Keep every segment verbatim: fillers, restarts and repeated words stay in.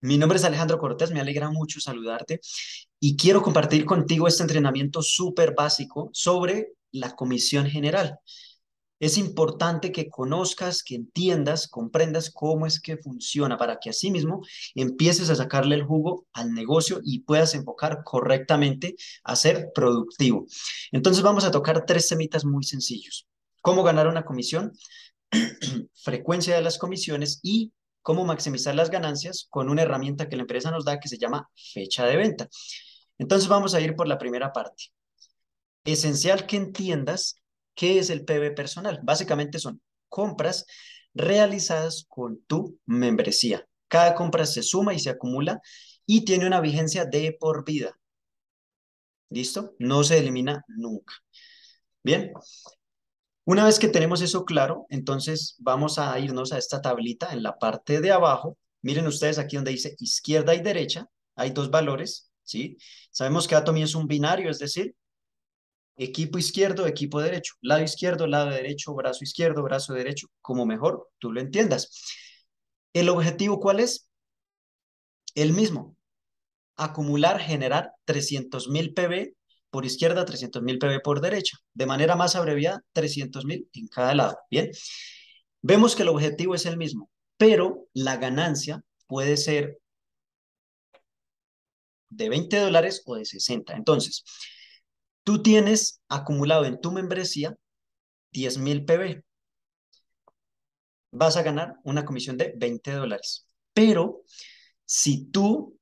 Mi nombre es Alejandro Cortés, me alegra mucho saludarte y quiero compartir contigo este entrenamiento súper básico sobre la comisión general. Es importante que conozcas, que entiendas, comprendas cómo es que funciona para que asimismo empieces a sacarle el jugo al negocio y puedas enfocar correctamente a ser productivo. Entonces vamos a tocar tres temitas muy sencillos. ¿Cómo ganar una comisión? Frecuencia de las comisiones y cómo maximizar las ganancias con una herramienta que la empresa nos da que se llama fecha de venta. Entonces vamos a ir por la primera parte. Esencial que entiendas qué es el P B personal. Básicamente son compras realizadas con tu membresía. Cada compra se suma y se acumula y tiene una vigencia de por vida. ¿Listo? No se elimina nunca. Bien. Una vez que tenemos eso claro, entonces vamos a irnos a esta tablita en la parte de abajo. Miren ustedes aquí donde dice izquierda y derecha, hay dos valores, ¿sí? Sabemos que Atomy es un binario, es decir, equipo izquierdo, equipo derecho, lado izquierdo, lado derecho, brazo izquierdo, brazo derecho, como mejor tú lo entiendas. ¿El objetivo cuál es? El mismo, acumular, generar trescientos mil P B por izquierda, trescientos mil P B por derecha. De manera más abreviada, trescientos mil en cada lado. Bien, vemos que el objetivo es el mismo, pero la ganancia puede ser de veinte dólares o de sesenta. Entonces, tú tienes acumulado en tu membresía diez mil P B. Vas a ganar una comisión de veinte dólares. Pero si tú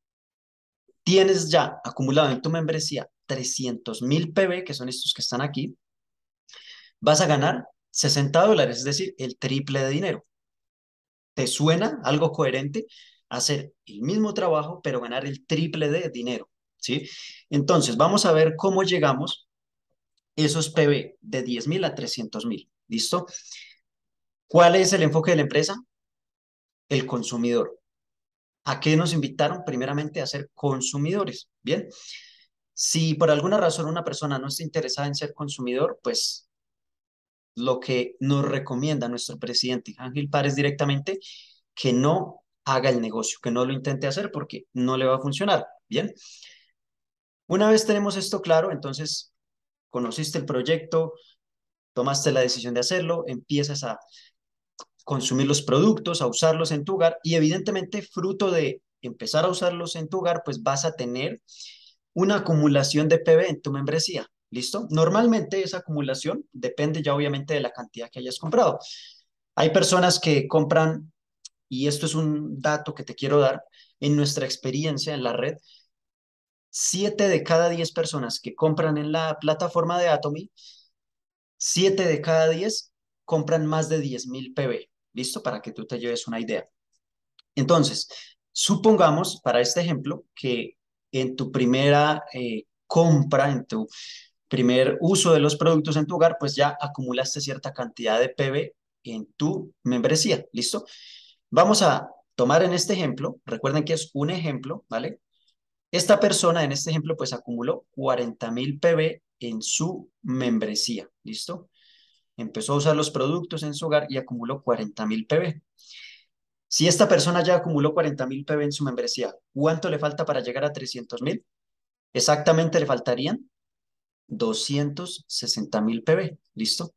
tienes ya acumulado en tu membresía trescientos mil P B, que son estos que están aquí, vas a ganar sesenta dólares, es decir, el triple de dinero. ¿Te suena algo coherente? Hacer el mismo trabajo, pero ganar el triple de dinero, ¿sí? Entonces, vamos a ver cómo llegamos esos P B de diez mil a trescientos mil. ¿Listo? ¿Cuál es el enfoque de la empresa? El consumidor. ¿A qué nos invitaron? Primeramente a ser consumidores. Bien. Si por alguna razón una persona no está interesada en ser consumidor, pues lo que nos recomienda nuestro presidente Ángel Párez directamente, que no haga el negocio, que no lo intente hacer porque no le va a funcionar. Bien, una vez tenemos esto claro, entonces conociste el proyecto, tomaste la decisión de hacerlo, empiezas a consumir los productos, a usarlos en tu hogar y evidentemente fruto de empezar a usarlos en tu hogar, pues vas a tener una acumulación de P B en tu membresía. ¿Listo? Normalmente esa acumulación depende ya obviamente de la cantidad que hayas comprado. Hay personas que compran, y esto es un dato que te quiero dar, en nuestra experiencia en la red, siete de cada diez personas que compran en la plataforma de Atomy, siete de cada diez compran más de diez mil P B. ¿Listo? Para que tú te lleves una idea. Entonces, supongamos para este ejemplo que en tu primera eh, compra, en tu primer uso de los productos en tu hogar, pues ya acumulaste cierta cantidad de P B en tu membresía. ¿Listo? Vamos a tomar en este ejemplo, recuerden que es un ejemplo, ¿vale? Esta persona en este ejemplo pues acumuló cuarenta mil P B en su membresía. ¿Listo? Empezó a usar los productos en su hogar y acumuló cuarenta mil P B. Si esta persona ya acumuló cuarenta mil P B en su membresía, ¿cuánto le falta para llegar a trescientos mil? Exactamente le faltarían doscientos sesenta mil P B. ¿Listo?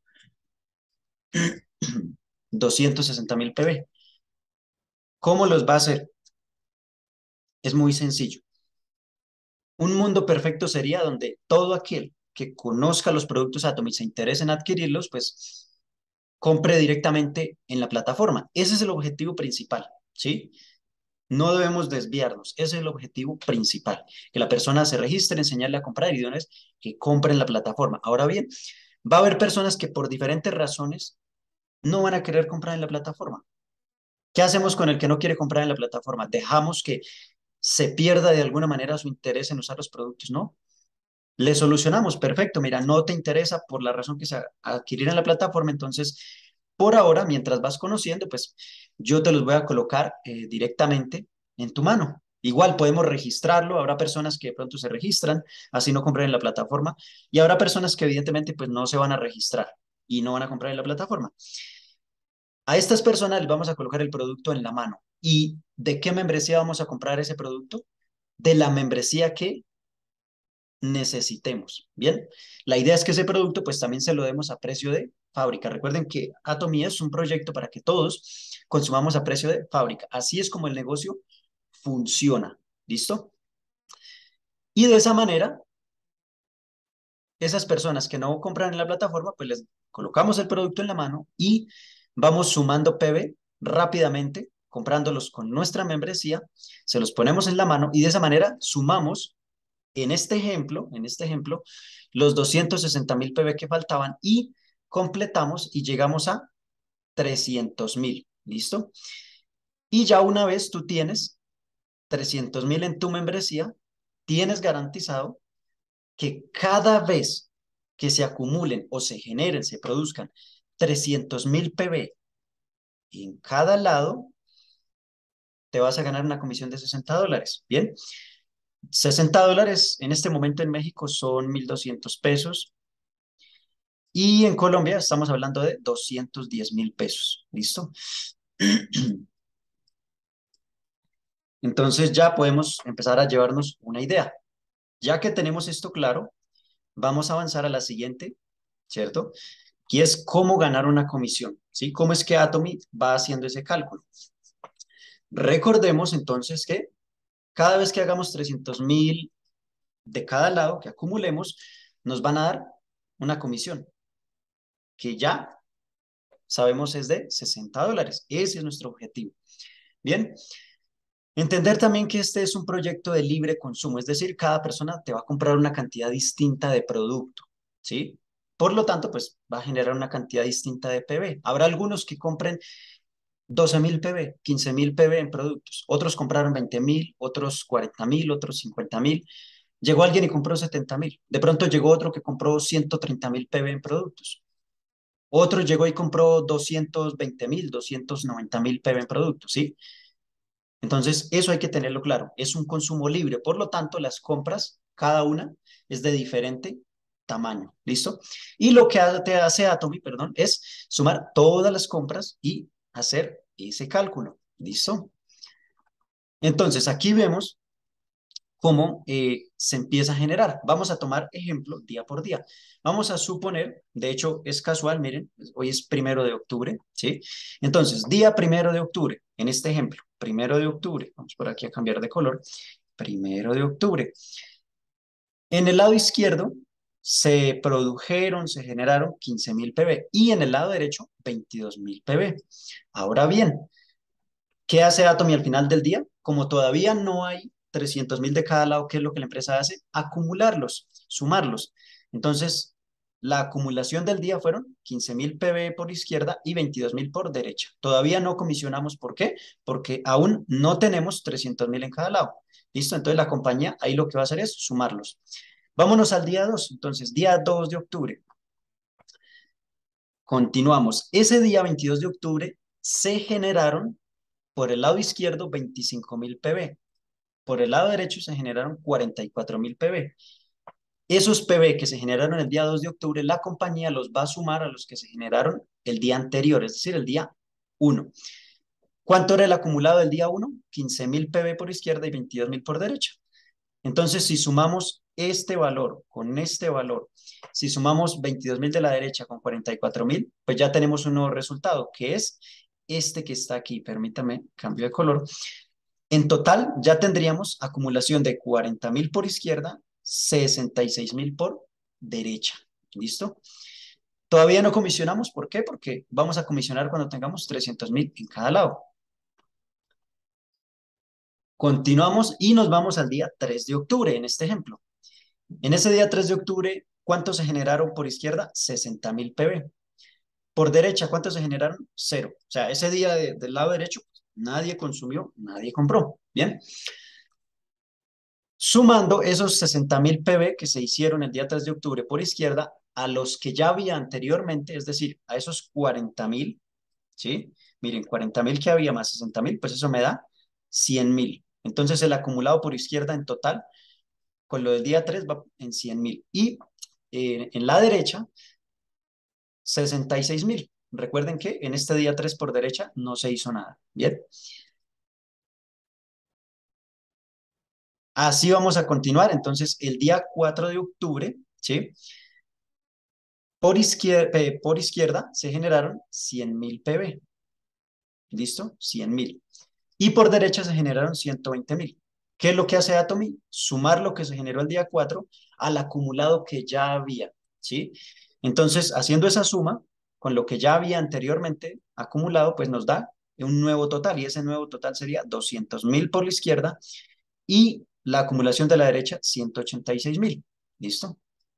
doscientos sesenta mil P B. ¿Cómo los va a hacer? Es muy sencillo. Un mundo perfecto sería donde todo aquel que conozca los productos Atomy y se interese en adquirirlos, pues compre directamente en la plataforma. Ese es el objetivo principal, ¿sí? No debemos desviarnos. Ese es el objetivo principal. Que la persona se registre, enseñarle a comprar y de una vez que compre en la plataforma. Ahora bien, va a haber personas que por diferentes razones no van a querer comprar en la plataforma. ¿Qué hacemos con el que no quiere comprar en la plataforma? ¿Dejamos que se pierda de alguna manera su interés en usar los productos? No. Le solucionamos, perfecto. Mira, no te interesa por la razón que se adquirir en la plataforma, entonces, por ahora, mientras vas conociendo, pues yo te los voy a colocar eh, directamente en tu mano. Igual podemos registrarlo, habrá personas que de pronto se registran, así no compran en la plataforma, y habrá personas que evidentemente pues no se van a registrar y no van a comprar en la plataforma. A estas personas les vamos a colocar el producto en la mano y ¿De qué membresía vamos a comprar ese producto? De la membresía que necesitemos. Bien, la idea es que ese producto pues también se lo demos a precio de fábrica. Recuerden que Atomy es un proyecto para que todos consumamos a precio de fábrica. Así es como el negocio funciona. ¿Listo? Y de esa manera, esas personas que no compran en la plataforma, pues les colocamos el producto en la mano y vamos sumando P B rápidamente, comprándolos con nuestra membresía, se los ponemos en la mano y de esa manera sumamos en este ejemplo, en este ejemplo, los doscientos sesenta mil P B que faltaban y completamos y llegamos a trescientos mil. ¿Listo? Y ya una vez tú tienes trescientos mil en tu membresía, tienes garantizado que cada vez que se acumulen o se generen, se produzcan trescientos mil P B en cada lado, te vas a ganar una comisión de sesenta dólares. Bien, sesenta dólares en este momento en México son mil doscientos pesos y en Colombia estamos hablando de doscientos diez mil pesos. ¿Listo? Entonces ya podemos empezar a llevarnos una idea. Ya que tenemos esto claro, vamos a avanzar a la siguiente, ¿cierto? Que es cómo ganar una comisión, ¿sí? ¿Cómo es que Atomy va haciendo ese cálculo? Recordemos entonces que cada vez que hagamos trescientos mil de cada lado, que acumulemos, nos van a dar una comisión que ya sabemos es de sesenta dólares. Ese es nuestro objetivo. Bien, entender también que este es un proyecto de libre consumo, es decir, cada persona te va a comprar una cantidad distinta de producto, ¿sí? Por lo tanto, pues va a generar una cantidad distinta de P B. Habrá algunos que compren doce mil P B, quince mil P B en productos. Otros compraron veinte mil, otros cuarenta mil, otros cincuenta mil. Llegó alguien y compró setenta mil. De pronto llegó otro que compró ciento treinta mil P B en productos. Otro llegó y compró doscientos veinte mil, doscientos noventa mil P B en productos, ¿sí? Entonces, eso hay que tenerlo claro. Es un consumo libre. Por lo tanto, las compras, cada una, es de diferente tamaño. ¿Listo? Y lo que te hace Atomy, perdón, es sumar todas las compras y hacer ese cálculo. ¿Listo? Entonces, aquí vemos cómo eh, se empieza a generar. Vamos a tomar ejemplo día por día. Vamos a suponer, de hecho es casual, miren, hoy es primero de octubre, ¿sí? Entonces, día primero de octubre, en este ejemplo, primero de octubre, vamos por aquí a cambiar de color, primero de octubre. En el lado izquierdo se produjeron, se generaron quince mil P B y en el lado derecho veintidós mil P B. Ahora bien, ¿qué hace Atomy al final del día? Como todavía no hay trescientos mil de cada lado, ¿qué es lo que la empresa hace? Acumularlos, sumarlos. Entonces, la acumulación del día fueron quince mil P B por izquierda y veintidós mil por derecha. Todavía no comisionamos. ¿Por qué? Porque aún no tenemos trescientos mil en cada lado. ¿Listo? Entonces, la compañía ahí lo que va a hacer es sumarlos. Vámonos al día dos. Entonces, día dos de octubre. Continuamos. Ese día veintidós de octubre se generaron por el lado izquierdo veinticinco mil P B. Por el lado derecho se generaron cuarenta y cuatro mil P B. Esos P B que se generaron el día dos de octubre, la compañía los va a sumar a los que se generaron el día anterior, es decir, el día uno. ¿Cuánto era el acumulado del día uno? quince mil P B por izquierda y veintidós mil por derecha. Entonces, si sumamos este valor con este valor, si sumamos veintidós mil de la derecha con cuarenta y cuatro mil, pues ya tenemos un nuevo resultado, que es este que está aquí. Permítame, cambio de color. En total, ya tendríamos acumulación de cuarenta mil por izquierda, sesenta y seis mil por derecha. ¿Listo? Todavía no comisionamos. ¿Por qué? Porque vamos a comisionar cuando tengamos trescientos mil en cada lado. Continuamos y nos vamos al día tres de octubre en este ejemplo. En ese día tres de octubre, ¿cuántos se generaron por izquierda? sesenta mil P B. Por derecha, ¿cuántos se generaron? Cero. O sea, ese día de, del lado derecho, nadie consumió, nadie compró. Bien. Sumando esos sesenta mil P B que se hicieron el día tres de octubre por izquierda a los que ya había anteriormente, es decir, a esos cuarenta mil, ¿sí? Miren, cuarenta mil que había más sesenta mil, pues eso me da cien mil. Entonces el acumulado por izquierda en total, con lo del día tres va en cien mil. Y eh, en la derecha, sesenta y seis mil. Recuerden que en este día tres por derecha no se hizo nada. Bien. Así vamos a continuar. Entonces, el día cuatro de octubre, ¿sí? Por izquierda, por izquierda se generaron cien mil P B. ¿Listo? Cien mil. Y por derecha se generaron ciento veinte mil. ¿Qué es lo que hace Atomy? Sumar lo que se generó el día cuatro al acumulado que ya había, ¿sí? Entonces, haciendo esa suma con lo que ya había anteriormente acumulado, pues nos da un nuevo total y ese nuevo total sería doscientos mil por la izquierda y la acumulación de la derecha ciento ochenta y seis mil. ¿Listo?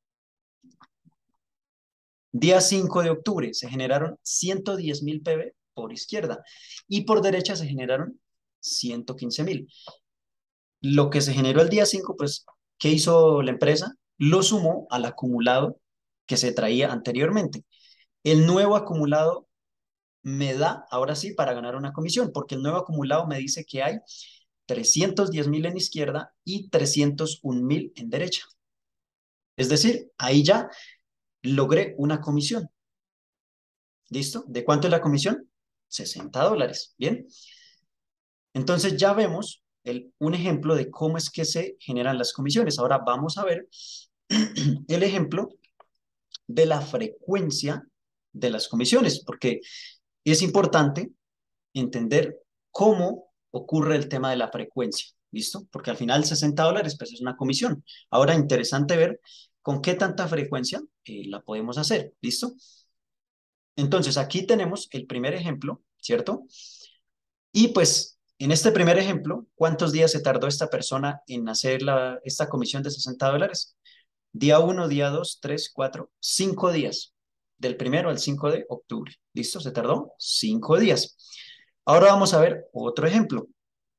Día cinco de octubre se generaron ciento diez mil P B por izquierda y por derecha se generaron ciento quince mil. Lo que se generó el día cinco, pues, ¿qué hizo la empresa? Lo sumó al acumulado que se traía anteriormente. El nuevo acumulado me da, ahora sí, para ganar una comisión, porque el nuevo acumulado me dice que hay trescientos diez mil en izquierda y trescientos un mil en derecha. Es decir, ahí ya logré una comisión. ¿Listo? ¿De cuánto es la comisión? sesenta dólares. Bien. Entonces ya vemos el, un ejemplo de cómo es que se generan las comisiones. Ahora vamos a ver el ejemplo de la frecuencia de las comisiones, porque es importante entender cómo ocurre el tema de la frecuencia, ¿listo? Porque al final sesenta dólares pues es una comisión. Ahora interesante ver con qué tanta frecuencia eh, la podemos hacer, ¿listo? Entonces aquí tenemos el primer ejemplo, ¿cierto? Y pues en este primer ejemplo, ¿cuántos días se tardó esta persona en hacer la, esta comisión de sesenta dólares? Día uno, día dos, tres, cuatro, cinco días. Del primero al cinco de octubre. ¿Listo? Se tardó cinco días. Ahora vamos a ver otro ejemplo.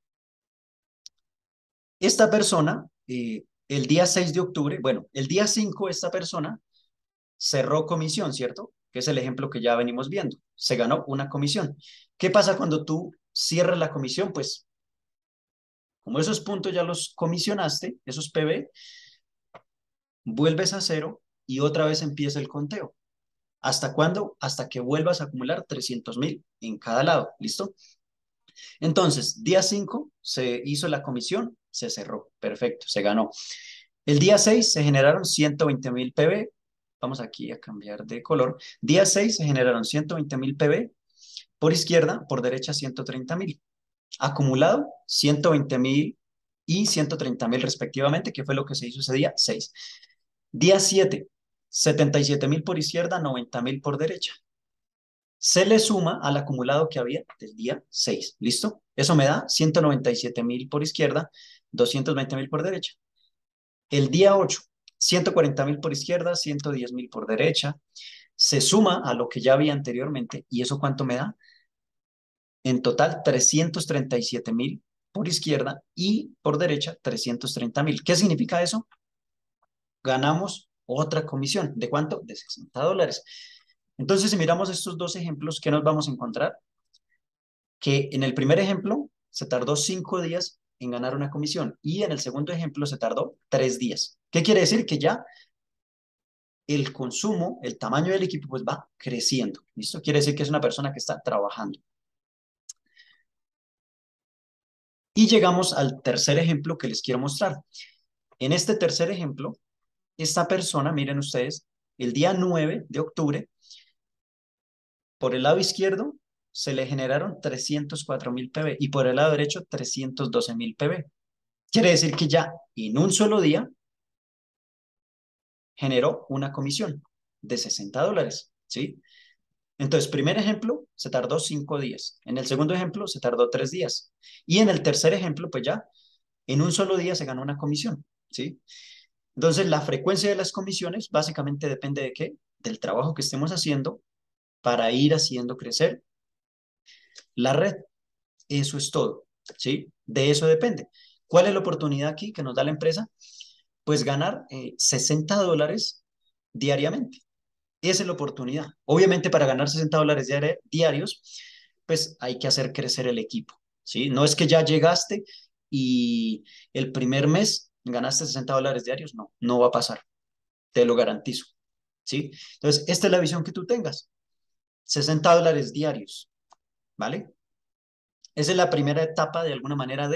Esta persona, eh, el día seis de octubre, bueno, el día cinco esta persona cerró comisión, ¿cierto? Que es el ejemplo que ya venimos viendo. Se ganó una comisión. ¿Qué pasa cuando tú cierras la comisión? Pues como esos puntos ya los comisionaste, esos P B, vuelves a cero y otra vez empieza el conteo. ¿Hasta cuándo? Hasta que vuelvas a acumular trescientos mil en cada lado. ¿Listo? Entonces, día cinco se hizo la comisión, se cerró. Perfecto, se ganó. El día seis se generaron ciento veinte mil P B. Vamos aquí a cambiar de color. Día seis se generaron ciento veinte mil P B. Por izquierda, por derecha ciento treinta mil. Acumulado ciento veinte mil y ciento treinta mil respectivamente, que fue lo que se hizo ese día seis. Día siete, setenta y siete mil por izquierda, noventa mil por derecha. Se le suma al acumulado que había del día seis. ¿Listo? Eso me da ciento noventa y siete mil por izquierda, doscientos veinte mil por derecha. El día ocho, ciento cuarenta mil por izquierda, ciento diez mil por derecha. Se suma a lo que ya había anteriormente. ¿Y eso cuánto me da? En total, trescientos treinta y siete mil por izquierda y por derecha, trescientos treinta mil. ¿Qué significa eso? Ganamos otra comisión. ¿De cuánto? De sesenta dólares. Entonces, si miramos estos dos ejemplos, ¿qué nos vamos a encontrar? Que en el primer ejemplo se tardó cinco días en ganar una comisión y en el segundo ejemplo se tardó tres días. ¿Qué quiere decir? Que ya el consumo, el tamaño del equipo, pues va creciendo. ¿Listo? Quiere decir que es una persona que está trabajando. Y llegamos al tercer ejemplo que les quiero mostrar. En este tercer ejemplo, esta persona, miren ustedes, el día nueve de octubre, por el lado izquierdo se le generaron trescientos cuatro mil P B y por el lado derecho trescientos doce mil P B. Quiere decir que ya en un solo día generó una comisión de sesenta dólares, ¿sí? Entonces, primer ejemplo, se tardó cinco días. En el segundo ejemplo, se tardó tres días. Y en el tercer ejemplo, pues ya, en un solo día se ganó una comisión, ¿sí? Entonces, la frecuencia de las comisiones básicamente depende de qué? Del trabajo que estemos haciendo para ir haciendo crecer la red. Eso es todo, ¿sí? De eso depende. ¿Cuál es la oportunidad aquí que nos da la empresa? Pues ganar eh, sesenta dólares diariamente. Esa es la oportunidad. Obviamente para ganar sesenta dólares diari diarios, pues hay que hacer crecer el equipo, ¿sí? No es que ya llegaste y el primer mes ganaste sesenta dólares diarios, no, no va a pasar, te lo garantizo, ¿sí? Entonces, esta es la visión que tú tengas, sesenta dólares diarios, ¿vale? Esa es la primera etapa de alguna manera de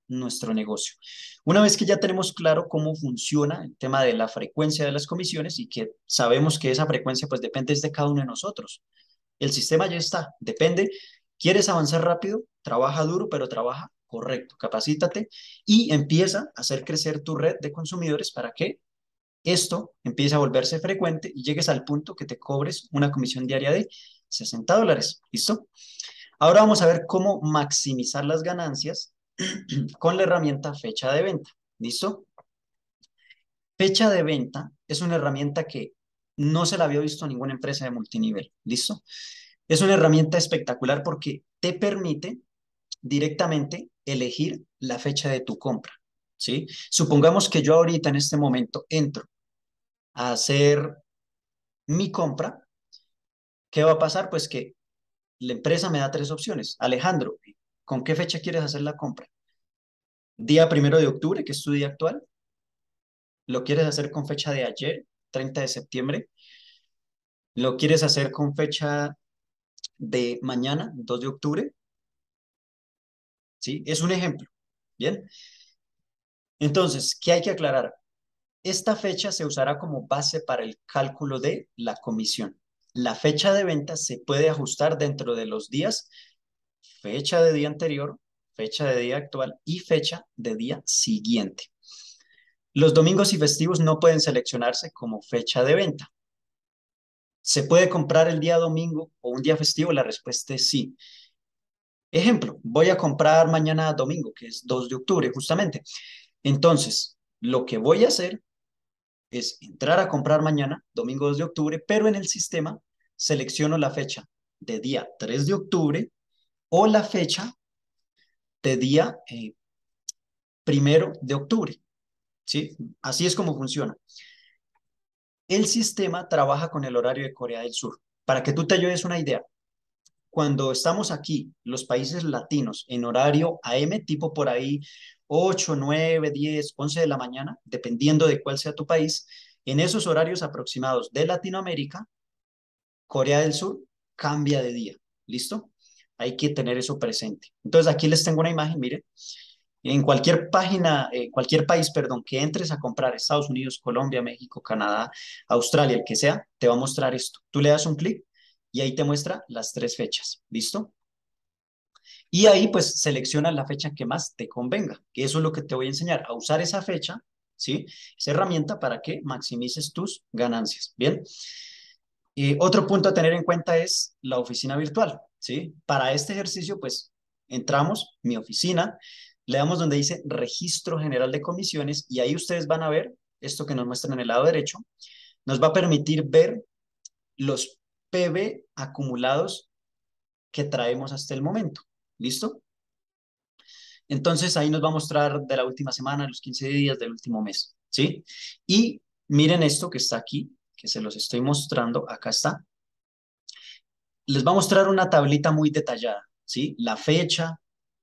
nuestro negocio. Una vez que ya tenemos claro cómo funciona el tema de la frecuencia de las comisiones y que sabemos que esa frecuencia pues depende de cada uno de nosotros. El sistema ya está, depende. ¿Quieres avanzar rápido? Trabaja duro, pero trabaja correcto. Capacítate y empieza a hacer crecer tu red de consumidores para que esto empiece a volverse frecuente y llegues al punto que te cobres una comisión diaria de sesenta dólares. ¿Listo? Ahora vamos a ver cómo maximizar las ganancias con la herramienta fecha de venta. ¿Listo? Fecha de venta es una herramienta que no se la había visto a ninguna empresa de multinivel. ¿Listo? Es una herramienta espectacular porque te permite directamente elegir la fecha de tu compra. ¿Sí? Supongamos que yo ahorita en este momento entro a hacer mi compra. ¿Qué va a pasar? Pues que la empresa me da tres opciones. Alejandro, ¿con qué fecha quieres hacer la compra? Día primero de octubre, que es tu día actual. ¿Lo quieres hacer con fecha de ayer, treinta de septiembre? ¿Lo quieres hacer con fecha de mañana, dos de octubre? ¿Sí? Es un ejemplo. Bien. Entonces, ¿qué hay que aclarar? Esta fecha se usará como base para el cálculo de la comisión. La fecha de venta se puede ajustar dentro de los días, fecha de día anterior, fecha de día actual y fecha de día siguiente. Los domingos y festivos no pueden seleccionarse como fecha de venta. ¿Se puede comprar el día domingo o un día festivo? La respuesta es sí. Ejemplo, voy a comprar mañana domingo, que es dos de octubre, justamente. Entonces, lo que voy a hacer es entrar a comprar mañana, domingo dos de octubre, pero en el sistema selecciono la fecha de día tres de octubre o la fecha de día eh, primero de octubre. ¿Sí? Así es como funciona. El sistema trabaja con el horario de Corea del Sur. Para que tú te lleves una idea, cuando estamos aquí, los países latinos, en horario A M, tipo por ahí ocho, nueve, diez, once de la mañana, dependiendo de cuál sea tu país, en esos horarios aproximados de Latinoamérica, Corea del Sur cambia de día. ¿Listo? Hay que tener eso presente. Entonces aquí les tengo una imagen, mire. En cualquier página, eh, cualquier país, perdón, que entres a comprar, Estados Unidos, Colombia, México, Canadá, Australia, el que sea, te va a mostrar esto. Tú le das un clic y ahí te muestra las tres fechas. ¿Listo? Y ahí pues seleccionas la fecha que más te convenga, que eso es lo que te voy a enseñar, a usar esa fecha, ¿sí? Esa herramienta para que maximices tus ganancias. Bien. Eh, otro punto a tener en cuenta es la oficina virtual, ¿sí? Para este ejercicio, pues, entramos, mi oficina, le damos donde dice Registro General de Comisiones y ahí ustedes van a ver esto que nos muestran en el lado derecho. Nos va a permitir ver los P B acumulados que traemos hasta el momento. ¿Listo? Entonces, ahí nos va a mostrar de la última semana, los quince días del último mes, ¿sí? Y miren esto que está aquí, que se los estoy mostrando, acá está. Les va a mostrar una tablita muy detallada, ¿sí? La fecha,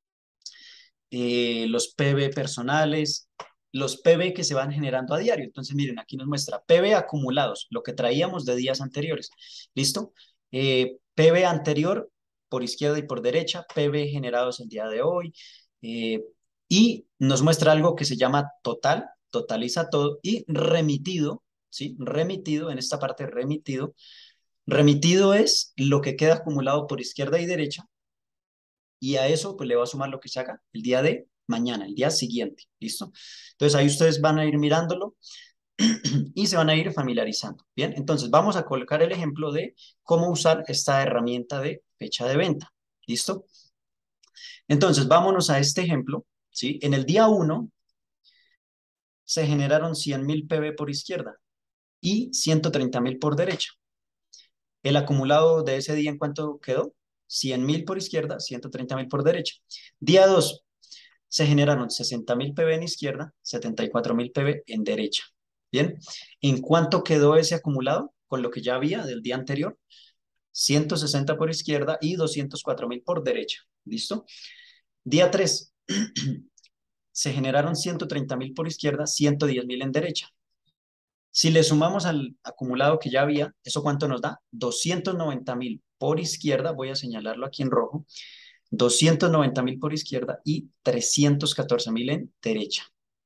eh, los P B personales, los P B que se van generando a diario. Entonces, miren, aquí nos muestra P B acumulados, lo que traíamos de días anteriores. ¿Listo? Eh, P B anterior por izquierda y por derecha, P B generados el día de hoy. eh, y nos muestra algo que se llama total, totaliza todo, y remitido, ¿sí? Remitido, en esta parte remitido. Remitido es lo que queda acumulado por izquierda y derecha y a eso pues le va a sumar lo que se haga el día de mañana, el día siguiente, ¿listo? Entonces ahí ustedes van a ir mirándolo y se van a ir familiarizando, ¿bien? Entonces vamos a colocar el ejemplo de cómo usar esta herramienta de fecha de venta, ¿listo? Entonces vámonos a este ejemplo, ¿sí? En el día uno se generaron cien mil P B por izquierda y ciento treinta mil por derecha. El acumulado de ese día, ¿en cuánto quedó? cien mil por izquierda, ciento treinta mil por derecha. Día dos, se generaron sesenta mil P B en izquierda, setenta y cuatro mil P B en derecha. Bien, ¿en cuánto quedó ese acumulado? Con lo que ya había del día anterior, ciento sesenta por izquierda y doscientos cuatro mil por derecha. ¿Listo? Día tres, se generaron ciento treinta mil por izquierda, ciento diez mil en derecha. Si le sumamos al acumulado que ya había, ¿eso cuánto nos da? doscientos noventa mil por izquierda, voy a señalarlo aquí en rojo, doscientos noventa mil por izquierda y trescientos catorce mil en derecha.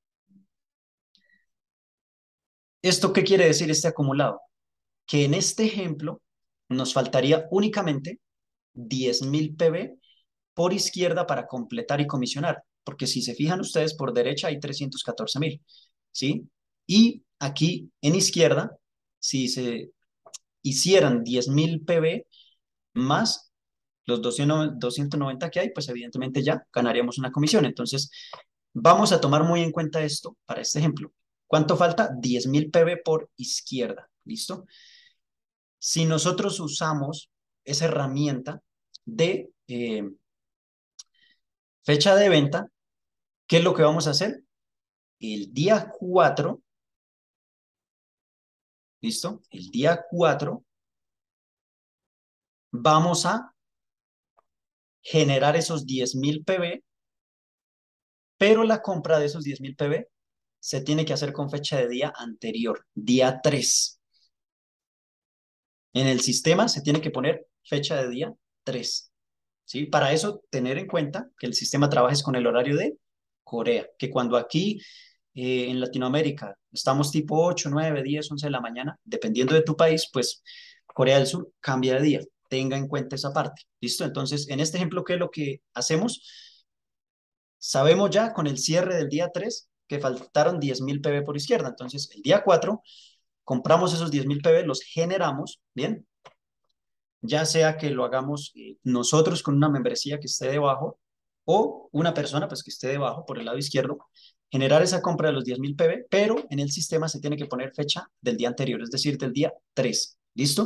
¿Esto qué quiere decir este acumulado? Que en este ejemplo nos faltaría únicamente diez mil P B por izquierda para completar y comisionar, porque si se fijan ustedes, por derecha hay trescientos catorce mil, ¿sí? Y aquí en izquierda, si se hicieran diez mil P B más los doscientos noventa que hay, pues evidentemente ya ganaríamos una comisión. Entonces, vamos a tomar muy en cuenta esto para este ejemplo. ¿Cuánto falta? diez mil P B por izquierda, ¿listo? Si nosotros usamos esa herramienta de eh, fecha de venta, ¿qué es lo que vamos a hacer? El día cuatro, ¿listo? El día cuatro vamos a generar esos diez mil P B, pero la compra de esos diez mil P B se tiene que hacer con fecha de día anterior, día tres. En el sistema se tiene que poner fecha de día tres, ¿sí? Para eso, tener en cuenta que el sistema trabaje con el horario de Corea, que cuando aquí eh, en Latinoamérica estamos tipo ocho, nueve, diez, once de la mañana, dependiendo de tu país, pues Corea del Sur cambia de día. Tenga en cuenta esa parte. ¿Listo? Entonces, en este ejemplo, ¿qué es lo que hacemos? Sabemos ya con el cierre del día tres que faltaron diez mil P B por izquierda. Entonces, el día cuatro compramos esos diez mil P B, los generamos, ¿bien? Ya sea que lo hagamos eh, nosotros con una membresía que esté debajo o una persona pues que esté debajo por el lado izquierdo, generar esa compra de los diez mil P B, pero en el sistema se tiene que poner fecha del día anterior, es decir, del día tres. ¿Listo?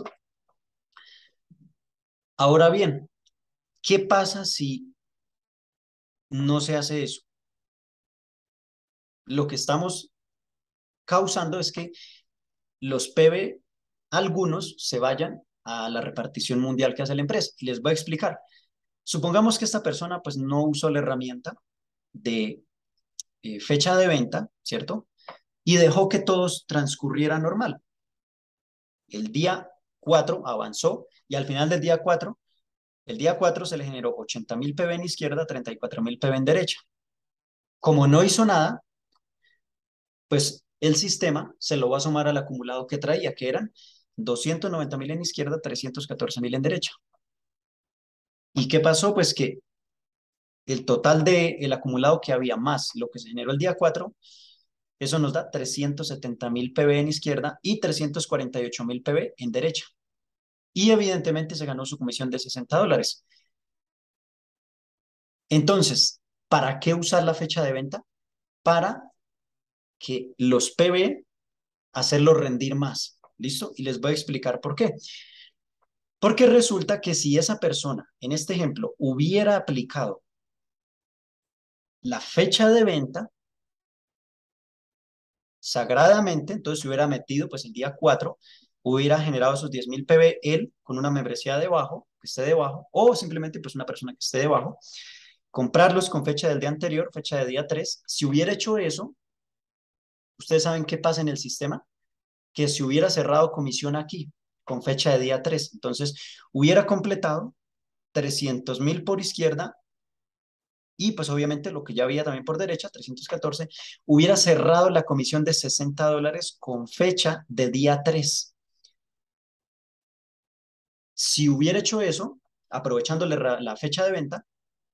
Ahora bien, ¿qué pasa si no se hace eso? Lo que estamos causando es que los P B, algunos se vayan a la repartición mundial que hace la empresa. Y les voy a explicar. Supongamos que esta persona pues no usó la herramienta de eh, fecha de venta, ¿cierto? Y dejó que todos transcurriera normal. El día cuatro avanzó y al final del día cuatro, el día cuatro se le generó ochenta mil P B en izquierda, treinta y cuatro mil P B en derecha. Como no hizo nada, pues el sistema se lo va a sumar al acumulado que traía, que eran doscientos noventa mil en izquierda, trescientos catorce mil en derecha. ¿Y qué pasó? Pues que el total del acumulado que había más lo que se generó el día cuatro, eso nos da trescientos setenta mil P B en izquierda y trescientos cuarenta y ocho mil P B en derecha. Y evidentemente se ganó su comisión de sesenta dólares. Entonces, ¿para qué usar la fecha de venta? Para que los P B hacerlos rendir más. ¿Listo? Y les voy a explicar por qué. Porque resulta que si esa persona, en este ejemplo, hubiera aplicado la fecha de venta sagradamente, entonces se hubiera metido pues el día cuatro, hubiera generado esos diez mil P B él con una membresía debajo, que esté debajo, o simplemente pues una persona que esté debajo, comprarlos con fecha del día anterior, fecha de día tres. Si hubiera hecho eso, ustedes saben qué pasa en el sistema, que si hubiera cerrado comisión aquí con fecha de día tres, entonces hubiera completado trescientos mil por izquierda y pues obviamente lo que ya había también por derecha, trescientos catorce, hubiera cerrado la comisión de sesenta dólares con fecha de día tres. Si hubiera hecho eso, aprovechándole la fecha de venta,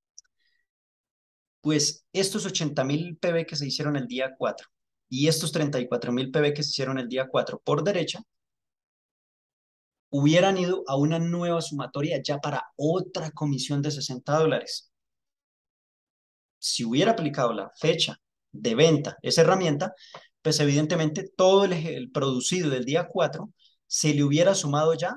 pues estos ochenta mil P B que se hicieron el día cuatro y estos treinta y cuatro mil P B que se hicieron el día cuatro por derecha, hubieran ido a una nueva sumatoria ya para otra comisión de sesenta dólares. Si hubiera aplicado la fecha de venta, esa herramienta, pues evidentemente todo el, el producido del día cuatro se le hubiera sumado ya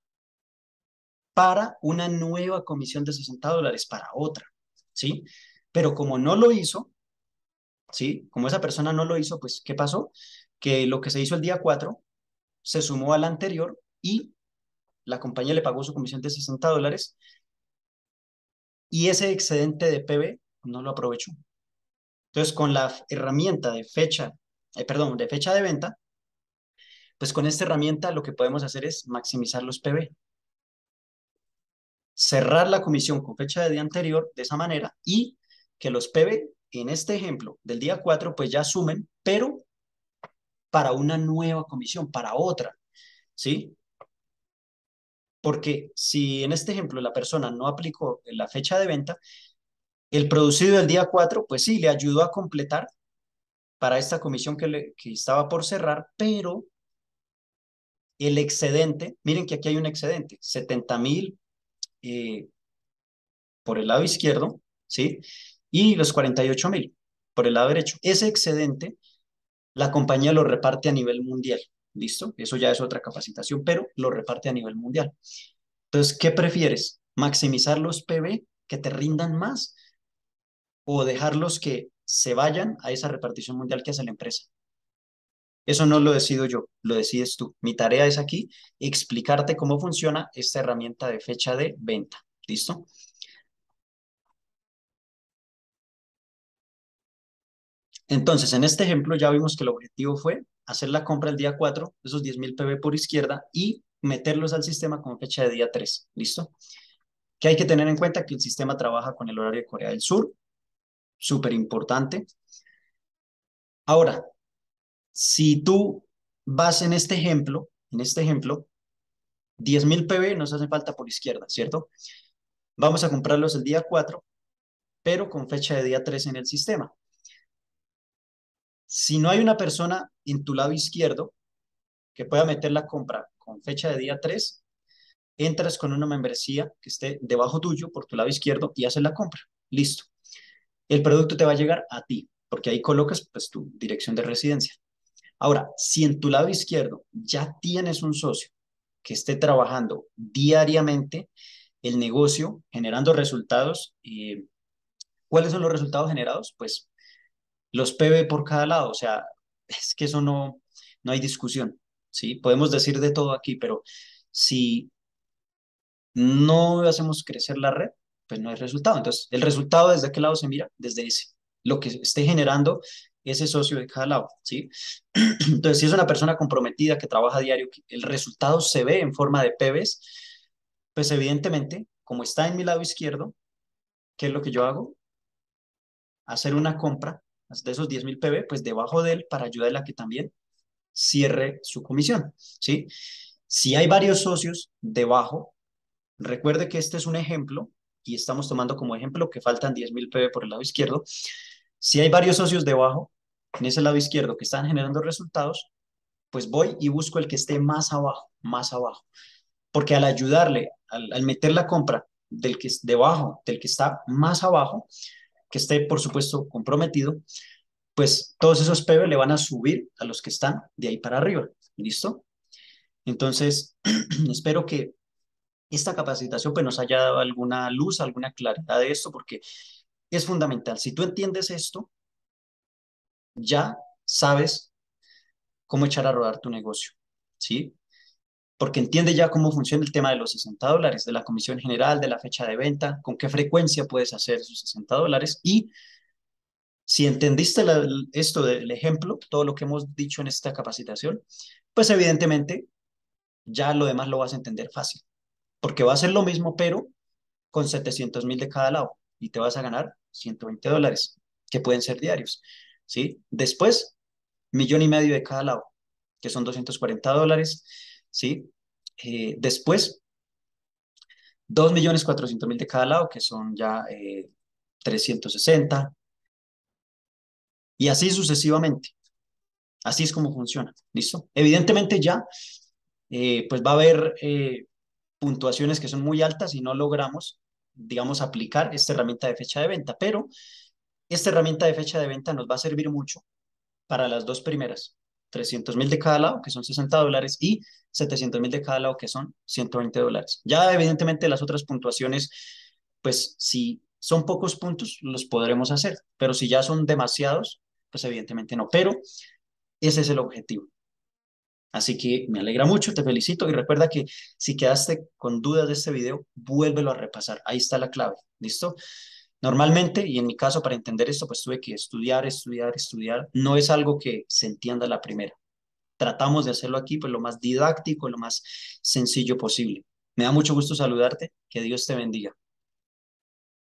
para una nueva comisión de sesenta dólares, para otra, ¿sí? Pero como no lo hizo, ¿sí? Como esa persona no lo hizo, pues ¿qué pasó? Que lo que se hizo el día cuatro se sumó al anterior y la compañía le pagó su comisión de sesenta dólares y ese excedente de P B no lo aprovechó. Entonces, con la herramienta de fecha, eh, perdón, de fecha de venta, pues con esta herramienta lo que podemos hacer es maximizar los P B. cerrar la comisión con fecha de día anterior de esa manera y que los P B en este ejemplo del día cuatro pues ya sumen, pero para una nueva comisión, para otra, ¿sí? Porque si en este ejemplo la persona no aplicó la fecha de venta, el producido del día cuatro pues sí, le ayudó a completar para esta comisión que, le, que estaba por cerrar, pero el excedente, miren que aquí hay un excedente, setenta mil eh, por el lado izquierdo, ¿sí? Y los cuarenta y ocho mil por el lado derecho. Ese excedente, la compañía lo reparte a nivel mundial, ¿listo? Eso ya es otra capacitación, pero lo reparte a nivel mundial. Entonces, ¿qué prefieres? ¿Maximizar los P B que te rindan más o dejarlos que se vayan a esa repartición mundial que hace la empresa? Eso no lo decido yo, lo decides tú. Mi tarea es aquí explicarte cómo funciona esta herramienta de fecha de venta. ¿Listo? Entonces, en este ejemplo ya vimos que el objetivo fue hacer la compra el día cuatro, esos diez mil P B por izquierda, y meterlos al sistema con fecha de día tres. ¿Listo? Que hay que tener en cuenta que el sistema trabaja con el horario de Corea del Sur, súper importante. Ahora, si tú vas en este ejemplo, en este ejemplo, diez mil P B nos hace falta por izquierda, ¿cierto? Vamos a comprarlos el día cuatro, pero con fecha de día tres en el sistema. Si no hay una persona en tu lado izquierdo que pueda meter la compra con fecha de día tres, entras con una membresía que esté debajo tuyo por tu lado izquierdo y haces la compra. Listo. El producto te va a llegar a ti, porque ahí colocas pues tu dirección de residencia. Ahora, si en tu lado izquierdo ya tienes un socio que esté trabajando diariamente el negocio, generando resultados, eh, ¿cuáles son los resultados generados? Pues los P B por cada lado, o sea, es que eso no, no hay discusión, ¿sí? Podemos decir de todo aquí, pero si no hacemos crecer la red, pues no hay resultado. Entonces, ¿el resultado desde qué lado se mira? Desde ese, lo que esté generando ese socio de cada lado, ¿sí? Entonces, si es una persona comprometida que trabaja a diario, que el resultado se ve en forma de P Bs, pues evidentemente, como está en mi lado izquierdo, ¿qué es lo que yo hago? Hacer una compra de esos diez mil P B, pues debajo de él para ayudarle a que también cierre su comisión, ¿sí? Si hay varios socios debajo, recuerde que este es un ejemplo y estamos tomando como ejemplo que faltan diez mil P B por el lado izquierdo. Si hay varios socios debajo, en ese lado izquierdo que están generando resultados, pues voy y busco el que esté más abajo, más abajo. Porque al ayudarle, al, al meter la compra del que es debajo, del que está más abajo, que esté, por supuesto, comprometido, pues todos esos P B le van a subir a los que están de ahí para arriba. ¿Listo? Entonces, espero que esta capacitación pues, nos haya dado alguna luz, alguna claridad de esto, porque es fundamental. Si tú entiendes esto, ya sabes cómo echar a rodar tu negocio, ¿sí? Porque entiende ya cómo funciona el tema de los sesenta dólares, de la comisión general, de la fecha de venta, con qué frecuencia puedes hacer esos sesenta dólares y si entendiste la, esto del ejemplo, todo lo que hemos dicho en esta capacitación, pues evidentemente ya lo demás lo vas a entender fácil, porque va a ser lo mismo, pero con setecientos mil de cada lado y te vas a ganar ciento veinte dólares, que pueden ser diarios, ¿sí? Después, millón y medio de cada lado, que son doscientos cuarenta dólares, ¿sí? Eh, después, dos millones cuatrocientos mil de cada lado, que son ya eh, trescientos sesenta, y así sucesivamente. Así es como funciona, ¿listo? Evidentemente ya, eh, pues va a haber eh, puntuaciones que son muy altas y no logramos, digamos, aplicar esta herramienta de fecha de venta, pero esta herramienta de fecha de venta nos va a servir mucho para las dos primeras, trescientos mil de cada lado, que son sesenta dólares, y setecientos mil de cada lado, que son ciento veinte dólares. Ya evidentemente las otras puntuaciones, pues si son pocos puntos, los podremos hacer, pero si ya son demasiados, pues evidentemente no, pero ese es el objetivo. Así que me alegra mucho, te felicito y recuerda que si quedaste con dudas de este video, vuélvelo a repasar. Ahí está la clave, ¿listo? Normalmente, y en mi caso, para entender esto, pues tuve que estudiar, estudiar, estudiar. No es algo que se entienda a la primera. Tratamos de hacerlo aquí, pues lo más didáctico, lo más sencillo posible. Me da mucho gusto saludarte. Que Dios te bendiga.